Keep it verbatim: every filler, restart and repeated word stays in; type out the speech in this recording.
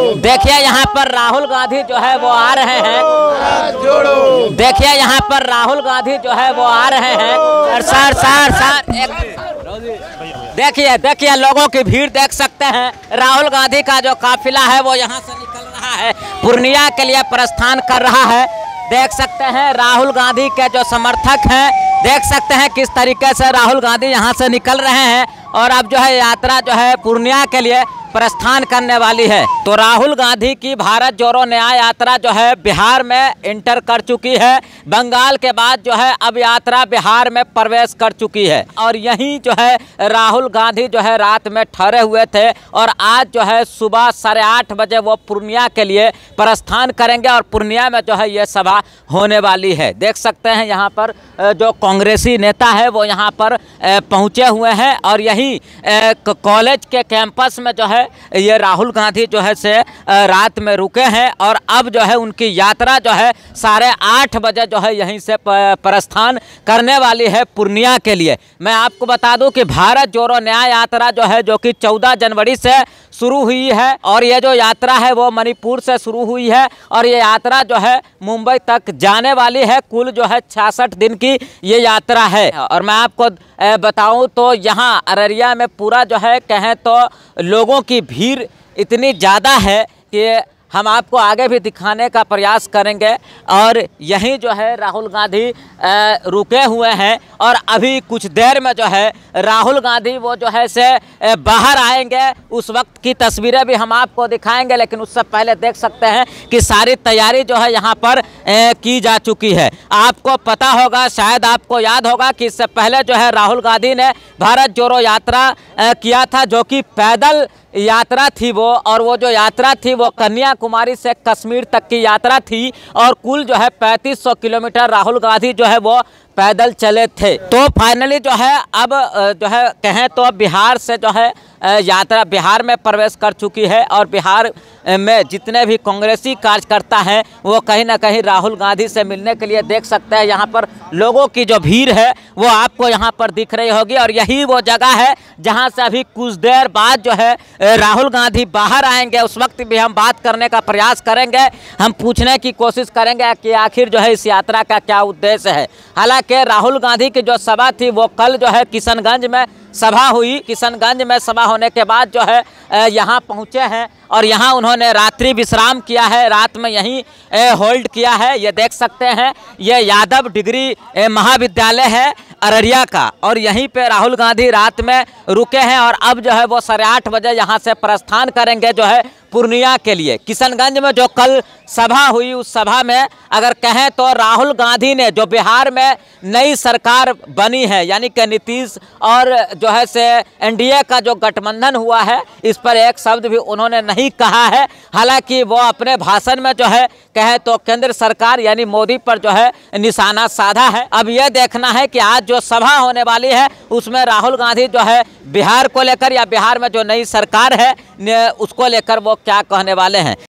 देखिए यहाँ पर राहुल गांधी जो है वो आ रहे हैं। देखिए यहाँ पर राहुल गांधी जो है वो आ रहे हैं। और सर सर सर देखिए देखिए लोगों की भीड़ देख सकते हैं। राहुल गांधी का जो काफिला है वो यहाँ से निकल रहा है, पूर्णिया के लिए प्रस्थान कर रहा है। देख सकते हैं राहुल गांधी के जो समर्थक हैं, देख सकते हैं किस तरीके से राहुल गांधी यहाँ से निकल रहे हैं और अब जो है यात्रा जो है पूर्णिया के लिए प्रस्थान करने वाली है। तो राहुल गांधी की भारत जोड़ो न्याय यात्रा जो है बिहार में इंटर कर चुकी है। बंगाल के बाद जो है अब यात्रा बिहार में प्रवेश कर चुकी है और यहीं जो है राहुल गांधी जो है रात में ठहरे हुए थे और आज जो है सुबह साढ़े आठ बजे वो पूर्णिया के लिए प्रस्थान करेंगे और पूर्णिया में जो है ये सभा होने वाली है। देख सकते हैं यहाँ पर जो कांग्रेसी नेता है वो यहाँ पर पहुँचे हुए हैं और यहीं कॉलेज के कैंपस में जो है ये राहुल गांधी जो है से रात में रुके हैं और अब जो है उनकी यात्रा जो है साढ़े आठ बजे जो है यहीं से प्रस्थान करने वाली है पूर्णिया के लिए। मैं आपको बता दूं कि भारत जोड़ो न्याय यात्रा जो है जो कि चौदह जनवरी से शुरू हुई है और ये जो यात्रा है वो मणिपुर से शुरू हुई है और ये यात्रा जो है मुंबई तक जाने वाली है। कुल जो है छियासठ दिन की ये यात्रा है और मैं आपको बताऊं तो यहाँ अररिया में पूरा जो है कहें तो लोगों की भीड़ इतनी ज़्यादा है कि हम आपको आगे भी दिखाने का प्रयास करेंगे। और यहीं जो है राहुल गांधी रुके हुए हैं और अभी कुछ देर में जो है राहुल गांधी वो जो है से बाहर आएंगे, उस वक्त की तस्वीरें भी हम आपको दिखाएंगे। लेकिन उससे पहले देख सकते हैं कि सारी तैयारी जो है यहाँ पर की जा चुकी है। आपको पता होगा, शायद आपको याद होगा कि इससे पहले जो है राहुल गांधी ने भारत जोड़ो यात्रा किया था, जो कि पैदल यात्रा थी वो, और वो जो यात्रा थी वो कन्याकुमारी से कश्मीर तक की यात्रा थी और कुल जो है पैंतीस सौ किलोमीटर राहुल गांधी जो है वो पैदल चले थे। तो फाइनली जो है अब जो है कहें तो बिहार से जो है यात्रा बिहार में प्रवेश कर चुकी है और बिहार में जितने भी कांग्रेसी कार्यकर्ता हैं वो कहीं ना कहीं राहुल गांधी से मिलने के लिए, देख सकते हैं यहाँ पर लोगों की जो भीड़ है वो आपको यहाँ पर दिख रही होगी। और यही वो जगह है जहाँ से अभी कुछ देर बाद जो है राहुल गांधी बाहर आएंगे। उस वक्त भी हम बात करने का प्रयास करेंगे, हम पूछने की कोशिश करेंगे कि आखिर जो है इस यात्रा का क्या उद्देश्य है। हालांकि राहुल गांधी की जो सभा थी वो कल जो है किशनगंज में सभा हुई। किशनगंज में सभा होने के बाद जो है यहाँ पहुँचे हैं और यहाँ उन्होंने रात्रि विश्राम किया है, रात में यहीं होल्ड किया है। ये देख सकते हैं ये यादव डिग्री महाविद्यालय है अररिया का और यहीं पे राहुल गांधी रात में रुके हैं और अब जो है वो साढ़े आठ बजे यहाँ से प्रस्थान करेंगे जो है पूर्णिया के लिए। किशनगंज में जो कल सभा हुई उस सभा में अगर कहें तो राहुल गांधी ने जो बिहार में नई सरकार बनी है, यानी कि नीतीश और जो है से एनडीए का जो गठबंधन हुआ है, इस पर एक शब्द भी उन्होंने नहीं कहा है। हालांकि वो अपने भाषण में जो है कहें तो केंद्र सरकार यानी मोदी पर जो है निशाना साधा है। अब यह देखना है कि आज जो सभा होने वाली है उसमें राहुल गांधी जो है बिहार को लेकर या बिहार में जो नई सरकार है उसको लेकर वो क्या कहने वाले हैं।